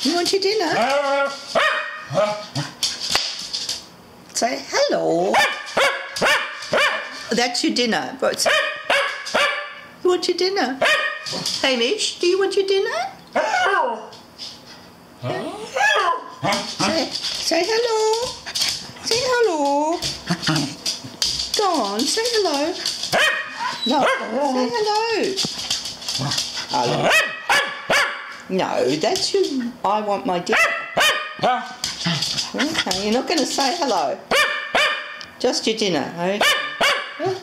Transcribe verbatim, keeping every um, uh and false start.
You want your dinner? Say hello. That's your dinner. But say, you want your dinner? Hamish, do you want your dinner? Say, say hello. Say hello. Go on, say hello. No, say hello. Hello. No, that's your... I want my dinner. Okay, you're not going to say hello. Just your dinner, okay?